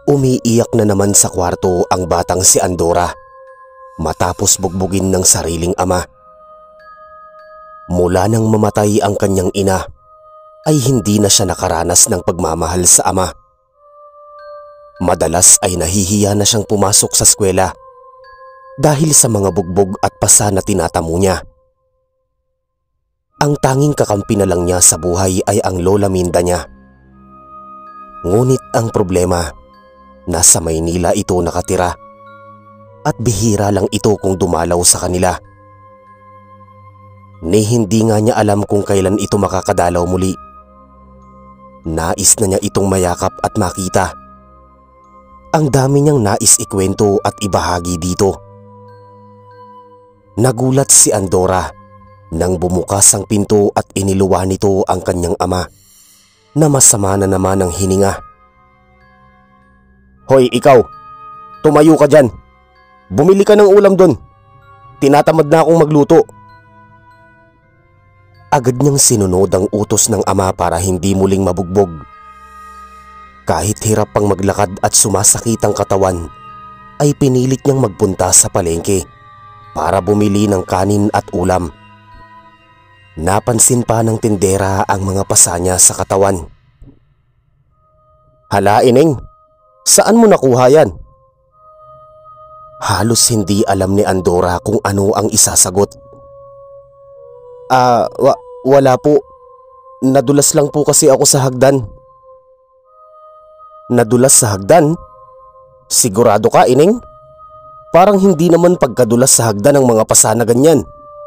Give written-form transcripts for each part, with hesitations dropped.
Umiiyak na naman sa kwarto ang batang si Andora matapos bugbugin ng sariling ama. Mula nang mamatay ang kanyang ina ay hindi na siya nakaranas ng pagmamahal sa ama. Madalas ay nahihiya na siyang pumasok sa eskwela dahil sa mga bugbog at pasa na tinatamo niya. Ang tanging kakampi na lang niya sa buhay ay ang lola Minda niya. Ngunit ang problema, nasa Maynila ito nakatira at bihira lang ito kung dumalaw sa kanila. Ni hindi nga niya alam kung kailan ito makakadalaw muli. Nais na niya itong mayakap at makita. Ang dami niyang nais ikwento at ibahagi dito. Nagulat si Andora nang bumukas ang pinto at iniluwa nito ang kanyang ama na masama na naman ang hininga. "Hoy ikaw, tumayo ka dyan. Bumili ka ng ulam dun. Tinatamad na akong magluto." Agad niyang sinunod ang utos ng ama para hindi muling mabugbog. Kahit hirap pang maglakad at sumasakit ang katawan, ay pinilit niyang magpunta sa palengke para bumili ng kanin at ulam. Napansin pa ng tindera ang mga pasa niya sa katawan. "Hala ineng, saan mo nakuha yan?" Halos hindi alam ni Andora kung ano ang isasagot. Wala po. Nadulas lang po kasi ako sa hagdan." "Nadulas sa hagdan? Sigurado ka, ineng? Parang hindi naman pagkadulas sa hagdan ang mga pasa na ganyan."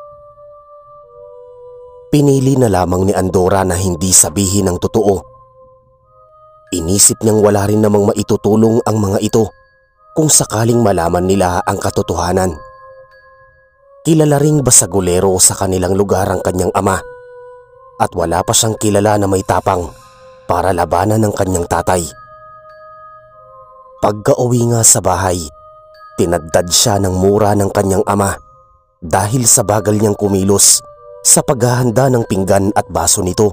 Pinili na lamang ni Andora na hindi sabihin ang totoo. Inisip niyang wala rin namang maitutulong ang mga ito kung sakaling malaman nila ang katotohanan. Kilala ring basagulero sa kanilang lugar ang kanyang ama at wala pa siyang kilala na may tapang para labanan ng kanyang tatay. Pagka-uwi nga sa bahay, tinaddad siya ng mura ng kanyang ama dahil sa bagal niyang kumilos sa paghahanda ng pinggan at baso nito.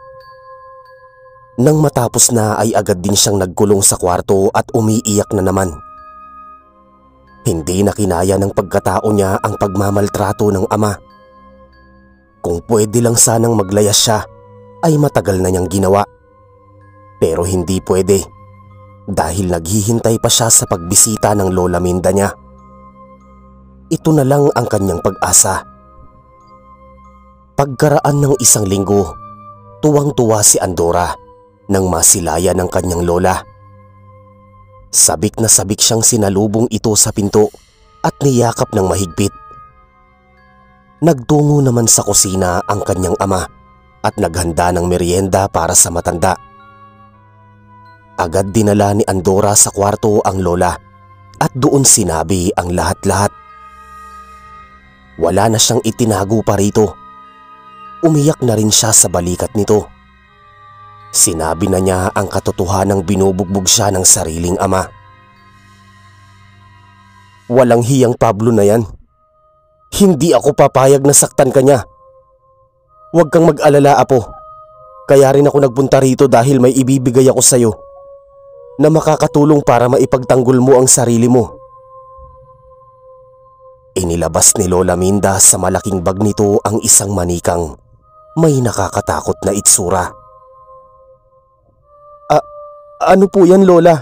Nang matapos na ay agad din siyang nagkulong sa kwarto at umiiyak na naman. Hindi na kinaya ng pagkatao niya ang pagmamaltrato ng ama. Kung pwede lang sanang maglayas siya ay matagal na niyang ginawa. Pero hindi pwede dahil naghihintay pa siya sa pagbisita ng lola Minda niya. Ito na lang ang kanyang pag-asa. Pagkaraan ng isang linggo, tuwang-tuwa si Andora nang masilaya ng kanyang lola. Sabik na sabik siyang sinalubong ito sa pinto at niyakap ng mahigpit. Nagtungo naman sa kusina ang kanyang ama at naghanda ng merienda para sa matanda. Agad dinala ni Andora sa kwarto ang lola at doon sinabi ang lahat-lahat. Wala na siyang itinago pa rito. Umiyak na rin siya sa balikat nito. Sinabi na niya ang katotohanang binubugbog siya ng sariling ama. "Walang hiyang Pablo na yan. Hindi ako papayag na saktan ka niya. Huwag kang mag-alala, apo. Kaya rin ako nagpunta rito dahil may ibibigay ako sa'yo na makakatulong para maipagtanggol mo ang sarili mo." Inilabas ni Lola Minda sa malaking bag nito ang isang manikang may nakakatakot na itsura. Ano po yan, Lola?"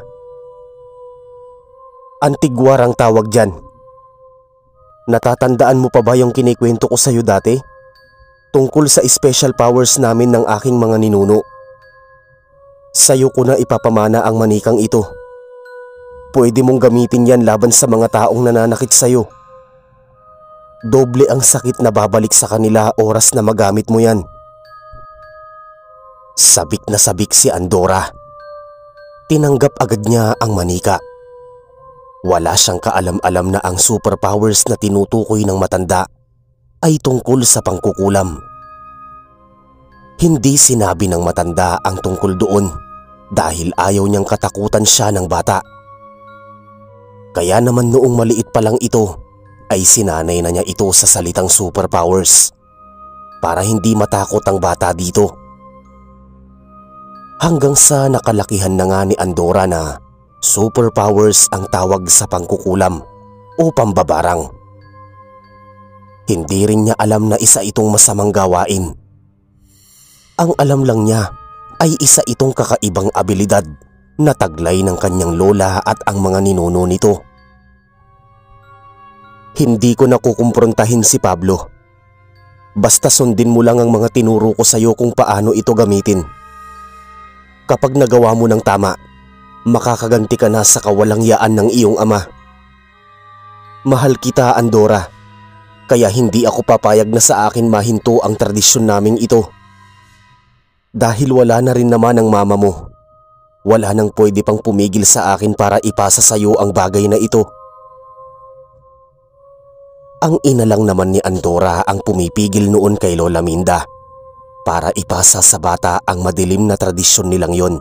"Antigwar ang tawag dyan. Natatandaan mo pa ba yung kinikwento ko sa'yo dati? Tungkol sa special powers namin ng aking mga ninuno. Sa'yo ko na ipapamana ang manikang ito. Pwede mong gamitin yan laban sa mga taong nananakit sa'yo. Doble ang sakit na babalik sa kanila oras na magamit mo yan." Sabik na sabik si Andora. Tinanggap agad niya ang manika. Wala siyang kaalam-alam na ang superpowers na tinutukoy ng matanda ay tungkol sa pangkukulam. Hindi sinabi ng matanda ang tungkol doon dahil ayaw niyang katakutan siya ng bata. Kaya naman noong maliit pa lang ito ay sinanay na niya ito sa salitang superpowers para hindi matakot ang bata dito. Hanggang sa nakalakihan na nga ni Andora na Superpowers ang tawag sa pangkukulam o pambabarang. Hindi rin niya alam na isa itong masamang gawain. Ang alam lang niya ay isa itong kakaibang abilidad na taglay ng kanyang lola at ang mga ninuno nito. Hindi ko nakukumprontahin si Pablo. Basta sundin mo lang ang mga tinuro ko sa iyo kung paano ito gamitin. Kapag nagawa mo ng tama, makakaganti ka na sa kawalang yaan ng iyong ama. Mahal kita, Andora, kaya hindi ako papayag na sa akin mahinto ang tradisyon naming ito. Dahil wala na rin naman ang mama mo, wala nang pwede pang pumigil sa akin para ipasa sa iyo ang bagay na ito. Ang ina lang naman ni Andora ang pumipigil noon kay Lola Minda para ipasa sa bata ang madilim na tradisyon nilang yon.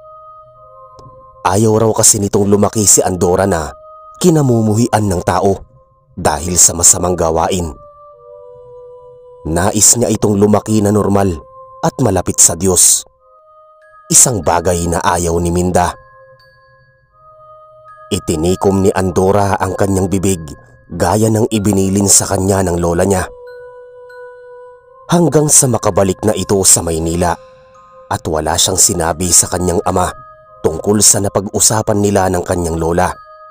Ayaw raw kasi nitong lumaki si Andora na kinamumuhian ng tao dahil sa masamang gawain. Nais niya itong lumaki na normal at malapit sa Diyos. Isang bagay na ayaw ni Minda. Itinikom ni Andora ang kanyang bibig gaya ng ibinilin sa kanya ng lola niya. Hanggang sa makabalik na ito sa Maynila at wala siyang sinabi sa kanyang ama tungkol sa napag-usapan nila ng kanyang lola.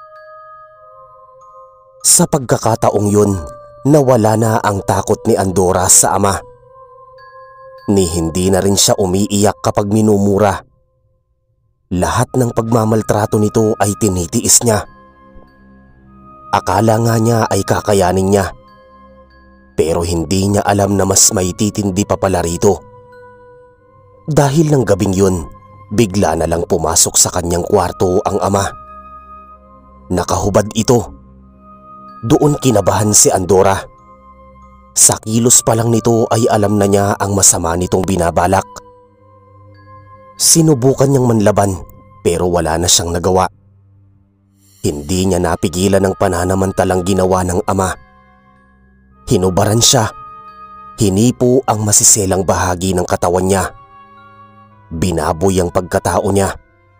Sa pagkakataong yun, nawala na ang takot ni Andora sa ama. Ni hindi na rin siya umiiyak kapag minumura. Lahat ng pagmamaltrato nito ay tinitiis niya. Akala nga niya ay kakayanin niya. Pero hindi niya alam na mas may titindi pa pala rito. Dahil ng gabing yun, bigla na lang pumasok sa kanyang kwarto ang ama. Nakahubad ito. Doon kinabahan si Andora. Sa kilos pa lang nito ay alam na niya ang masama nitong binabalak. Sinubukan niyang manlaban pero wala na siyang nagawa. Hindi niya napigilan ang pananamantalang ginawa ng ama. Hinubaran siya. Hinipo ang masiselang bahagi ng katawan niya. Binaboy ang pagkatao niya.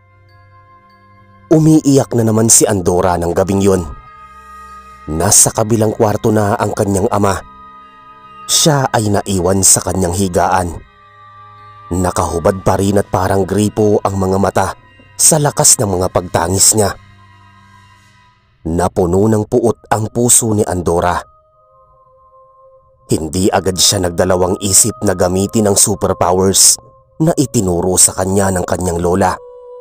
Umiiyak na naman si Andora ng gabing yun. Nasa kabilang kwarto na ang kanyang ama. Siya ay naiwan sa kanyang higaan. Nakahubad pa rin at parang gripo ang mga mata sa lakas ng mga pagtangis niya. Napuno ng puot ang puso ni Andora. Hindi agad siya nagdalawang isip na gamitin ang superpowers na itinuro sa kanya ng kanyang lola.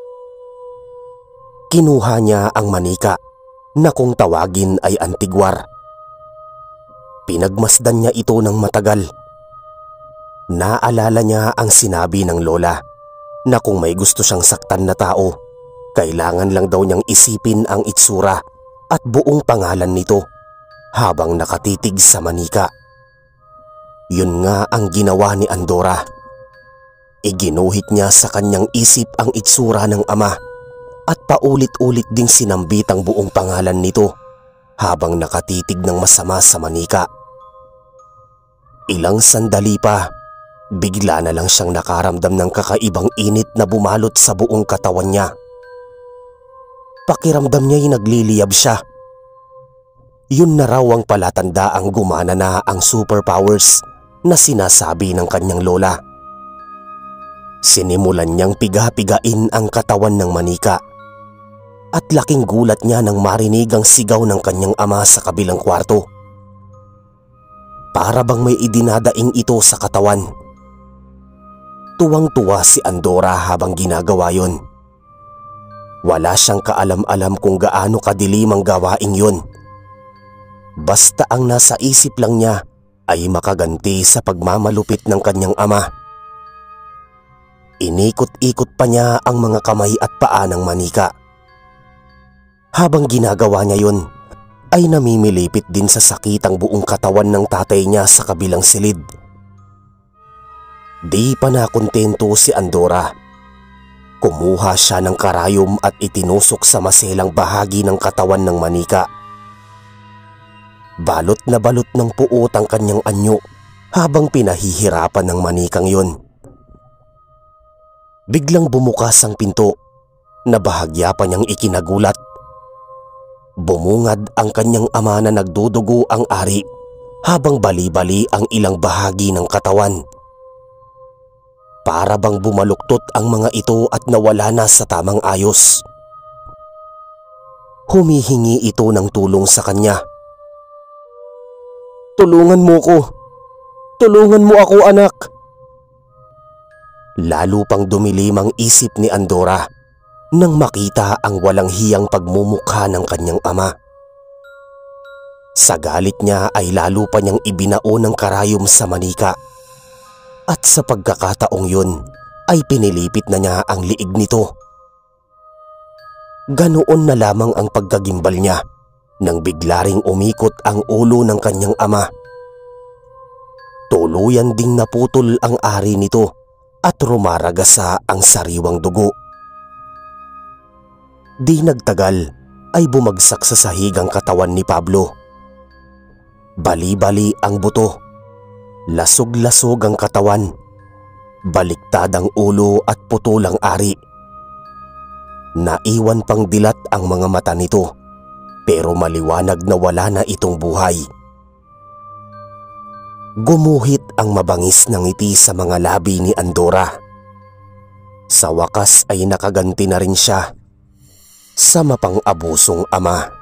Kinuha niya ang Manika na kung tawagin ay antigwar. Pinagmasdan niya ito ng matagal. Naalala niya ang sinabi ng lola na kung may gusto siyang saktan na tao, kailangan lang daw niyang isipin ang itsura at buong pangalan nito habang nakatitig sa Manika. Yun nga ang ginawa ni Andora. Iginuhit niya sa kanyang isip ang itsura ng ama at paulit-ulit ding sinambit ang buong pangalan nito habang nakatitig ng masama sa Manika. Ilang sandali pa, bigla na lang siyang nakaramdam ng kakaibang init na bumalot sa buong katawan niya. Pakiramdam niya'y nagliliyab siya. Yun na raw ang palatandaang gumana na ang superpowers na sinasabi ng kanyang lola. Sinimulan niyang piga-pigain ang katawan ng Manika at laking gulat niya nang marinig ang sigaw ng kanyang ama sa kabilang kwarto. Para bang may idinadaing ito sa katawan. Tuwang-tuwa si Andora habang ginagawa yon. Wala siyang kaalam-alam kung gaano kadilim ang gawaing yun. Basta ang nasa isip lang niya ay makaganti sa pagmamalupit ng kanyang ama. Inikot-ikot pa niya ang mga kamay at paa ng Manika. Habang ginagawa niya yun, ay namimilipit din sa sakit ang buong katawan ng tatay niya sa kabilang silid. Di pa nakontento si Andora. Kumuha siya ng karayom at itinusok sa maselang bahagi ng katawan ng Manika. Balot na balot ng puot ang kanyang anyo habang pinahihirapan ng Manikang yun. Biglang bumukas ang pinto na bahagya pa niyang ikinagulat. Bumungad ang kanyang ama na nagdudugo ang ari habang bali-bali ang ilang bahagi ng katawan. Para bang bumaluktot ang mga ito at nawala na sa tamang ayos. Humihingi ito ng tulong sa kanya. "Tulungan mo ko! Tulungan mo ako, anak!" Lalo pang dumilim ang isip ni Andora nang makita ang walang hiyang pagmumukha ng kanyang ama. Sa galit niya ay lalo pa niyang ibinao ng karayom sa Manika. At sa pagkakataong yun ay pinilipit na niya ang liig nito. Ganoon na lamang ang pagkagimbal niya nang bigla ring umikot ang ulo ng kanyang ama. Tuluyan ding naputol ang ari nito at rumaragasa ang sariwang dugo. Di nagtagal ay bumagsak sa sahig ang katawan ni Pablo. Bali-bali ang buto, lasog-lasog ang katawan, baliktad ang ulo at putol ang ari. Naiwan pang dilat ang mga mata nito, pero maliwanag na wala na itong buhay. Gumuhit ang mabangis na ngiti sa mga labi ni Andora. Sa wakas ay nakaganti na rin siya sa mapang-abusong ama.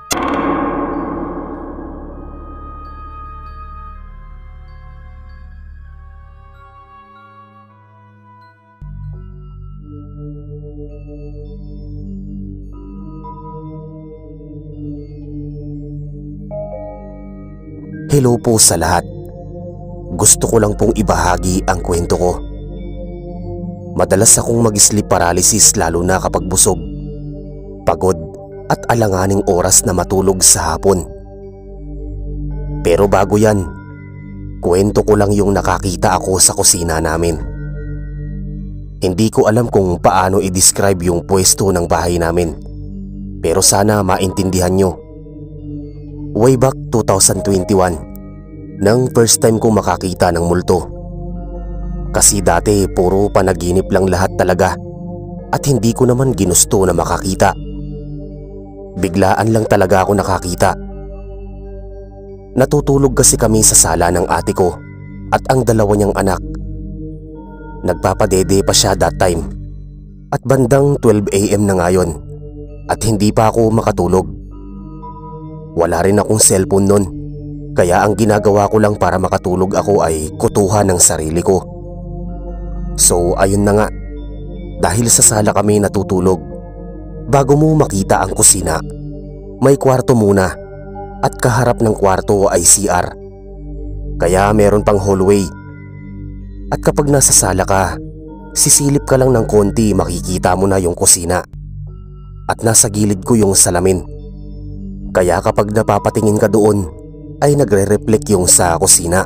Hello po sa lahat. Gusto ko lang pong ibahagi ang kwento ko. Madalas akong mag-sleep paralysis lalo na kapag busog, pagod at alanganing oras na matulog sa hapon. Pero bago yan, kwento ko lang yung nakakita ako sa kusina namin. Hindi ko alam kung paano i-describe yung pwesto ng bahay namin, pero sana maintindihan nyo. Way back 2021, nang first time ko makakita ng multo. Kasi dati puro panaginip lang lahat talaga at hindi ko naman ginusto na makakita. Biglaan lang talaga ako nakakita. Natutulog kasi kami sa sala ng ate ko at ang dalawa niyang anak. Nagpapadede pa siya that time at bandang 12 AM na ngayon at hindi pa ako makatulog. Wala rin akong cellphone nun, kaya ang ginagawa ko lang para makatulog ako ay kutuhan ng sarili ko. So ayun na nga, dahil sa sala kami natutulog, bago mo makita ang kusina, may kwarto muna at kaharap ng kwarto ay CR. Kaya meron pang hallway. At kapag nasa sala ka, sisilip ka lang ng konti makikita mo na yung kusina. At nasa gilid ko yung salamin. Kaya kapag napapatingin ka doon, ay nagre-reflect yung sa kusina.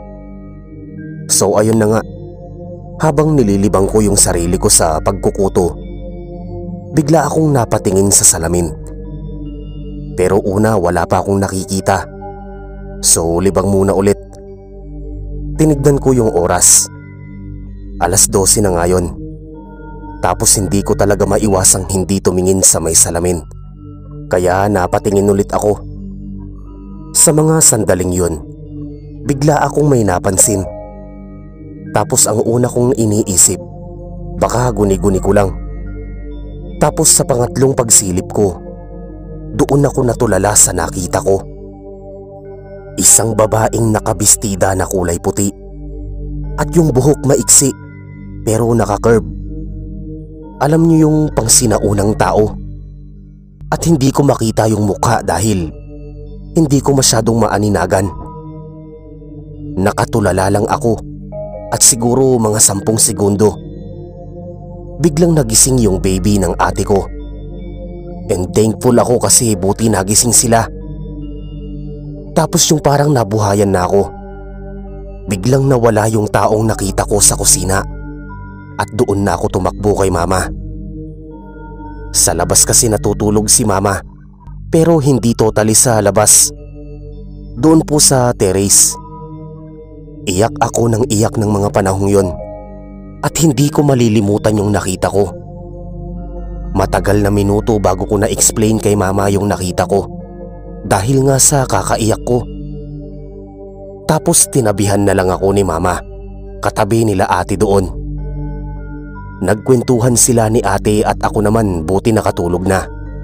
So ayun na nga, habang nililibang ko yung sarili ko sa pagkukuto, bigla akong napatingin sa salamin. Pero una wala pa akong nakikita. So libang muna ulit. Tinignan ko yung oras. 12:00 na ngayon. Tapos hindi ko talaga maiwasang hindi tumingin sa may salamin. Kaya napatingin ulit ako. Sa mga sandaling yun, bigla akong may napansin. Tapos ang una kong iniisip, baka guni-guni ko lang. Tapos sa pangatlong pagsilip ko, doon ako natulala sa nakita ko. Isang babaeng nakabistida na kulay puti at yung buhok maiksi pero naka-curve. Alam niyo yung pangsinaunang tao. At hindi ko makita yung mukha dahil hindi ko masyadong maaninagan. Nakatulala lang ako at siguro mga 10 segundo. Biglang nagising yung baby ng ate ko. And thankful ako kasi buti nagising sila. Tapos yung parang nabuhayan na ako. Biglang nawala yung taong nakita ko sa kusina at doon na ako tumakbo kay mama. Sa labas kasi natutulog si mama, pero hindi totally sa labas. Doon po sa terrace. Iyak ako ng iyak ng mga panahong yon at hindi ko malilimutan yung nakita ko. Matagal na minuto bago ko na-explain kay mama yung nakita ko dahil nga sa kakaiyak ko. Tapos tinabihan na lang ako ni mama, katabi nila ate doon. Nagkwentuhan sila ni ate at ako naman buti nakatulog na.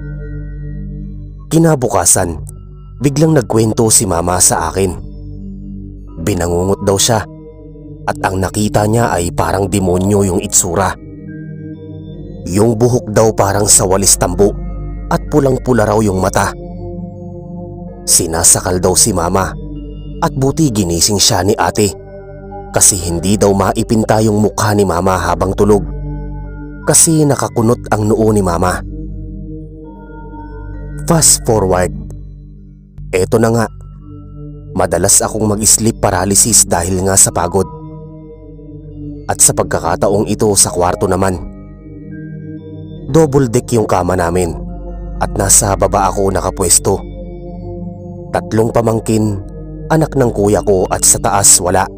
Kinabukasan, biglang nagkwento si mama sa akin. Binangungot daw siya at ang nakita niya ay parang demonyo yung itsura. Yung buhok daw parang sa walis tambo at pulang-pula raw yung mata. Sinasakal daw si mama at buti ginising siya ni ate kasi hindi daw maipinta yung mukha ni mama habang tulog kasi nakakunot ang noo ni mama. Fast forward. Eto na nga. Madalas akong mag-sleep paralysis dahil nga sa pagod. At sa pagkakataong ito sa kwarto naman. Double deck yung kama namin at nasa baba ako nakapwesto. 3 pamangkin, anak ng kuya ko at sa taas wala.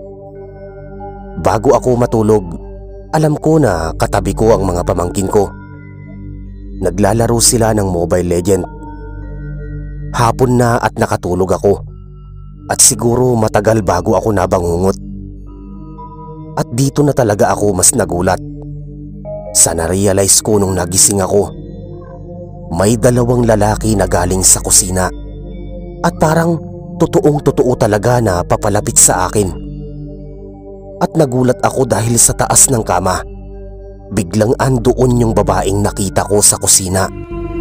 Bago ako matulog, alam ko na katabi ko ang mga pamangkin ko. Naglalaro sila ng Mobile Legend. Hapon na at nakatulog ako at siguro matagal bago ako nabangungot. At dito na talaga ako mas nagulat. Sa na-realize ko nung nagising ako, may 2 lalaki na galing sa kusina at parang totoong-totoo talaga na papalapit sa akin. At nagulat ako dahil sa taas ng kama, biglang andoon yung babaeng nakita ko sa kusina.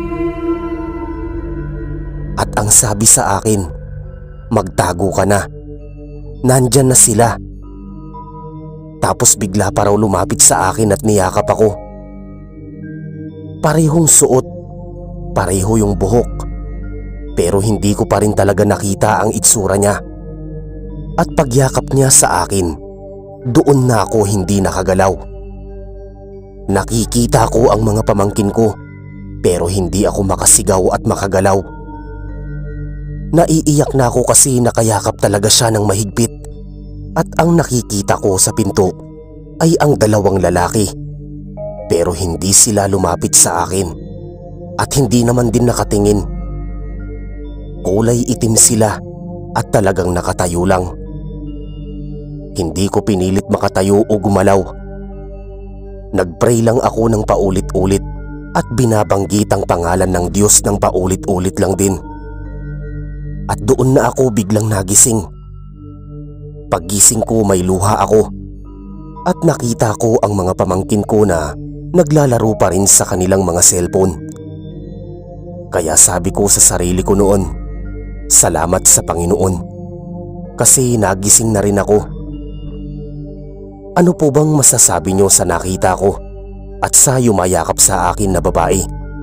At ang sabi sa akin, magtago ka na, nandyan na sila. Tapos bigla pa raw lumapit sa akin at niyakap ako. Parehong suot, pareho yung buhok, pero hindi ko pa rin talaga nakita ang itsura niya. At pagyakap niya sa akin, doon na ako hindi nakagalaw. Nakikita ko ang mga pamangkin ko, pero hindi ako makasigaw at makagalaw. Naiiyak na ako kasi nakayakap talaga siya ng mahigpit. At ang nakikita ko sa pinto ay ang 2 lalaki. Pero hindi sila lumapit sa akin at hindi naman din nakatingin. Kulay itim sila at talagang nakatayo lang. Hindi ko pinilit makatayo o gumalaw. Nagpray lang ako ng paulit-ulit at binabanggit ang pangalan ng Diyos ng paulit-ulit lang din. At doon na ako biglang nagising. Paggising ko may luha ako at nakita ko ang mga pamangkin ko na naglalaro pa rin sa kanilang mga cellphone. Kaya sabi ko sa sarili ko noon, salamat sa Panginoon kasi nagising na rin ako. Ano po bang masasabi niyo sa nakita ko at sa yumayakap sa akin na babae?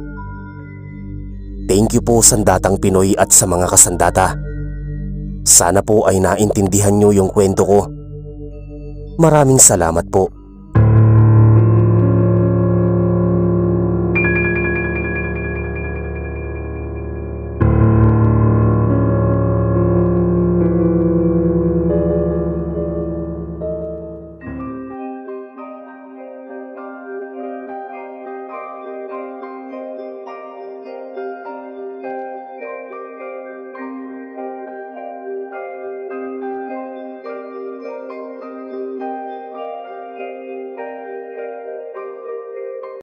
Thank you po Sandatang Pinoy at sa mga kasandata. Sana po ay naintindihan niyo yung kwento ko. Maraming salamat po.